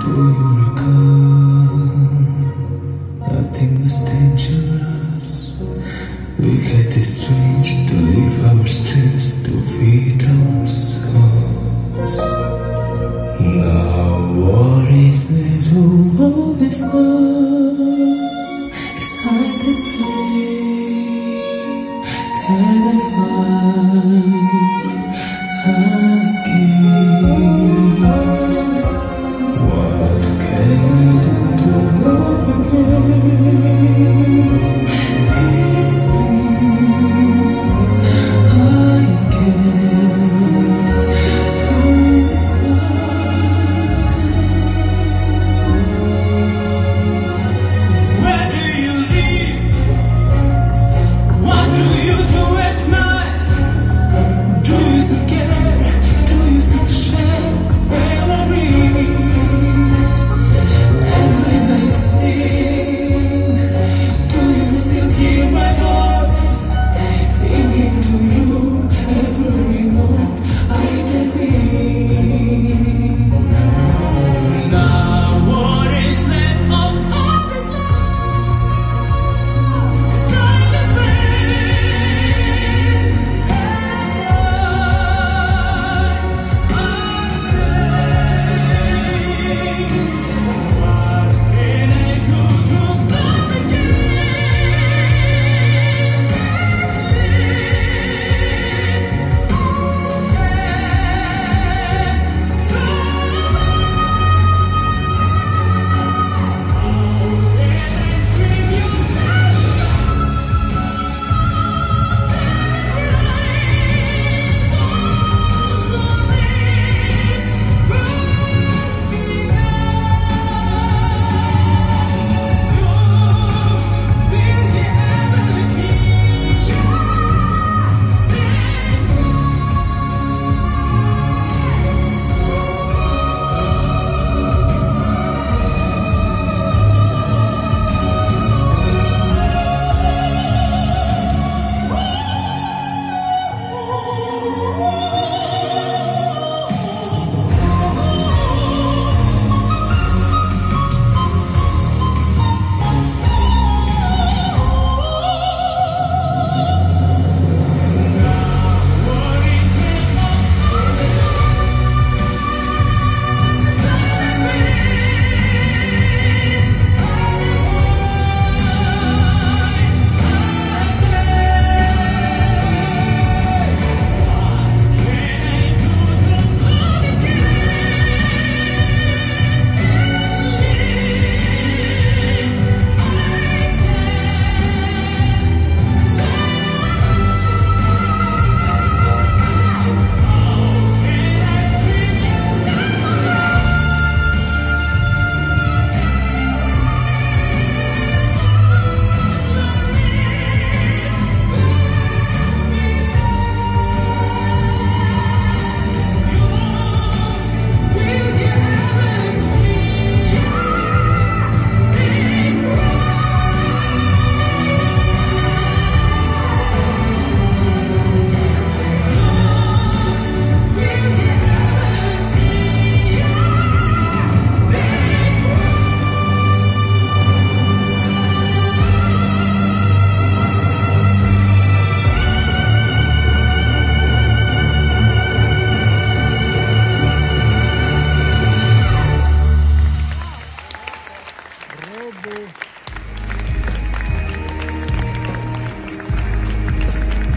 Do you recall? Nothing was dangerous. We had this strange to leave our strengths to feed our souls. Now what is left of all this love? It's hard to believe that I find against. What can I do to love again? Baby, I get so far. Where do you live? What do you do at night? Do you still care? Do you still share memories? And when I sing, do you still hear my voice? Singing to you every note I can sing. Now what is left of all this love? Silent rain What can I do to love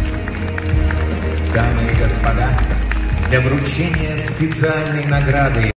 Дамы и господа, для вручения специальной награды